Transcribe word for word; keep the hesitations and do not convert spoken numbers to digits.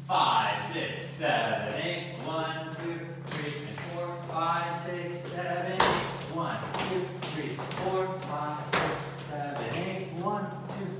five, six, seven, eight. One, two, three, and four, five, six, seven, eight. One, two, three, four, five, six, seven, eight. One, two,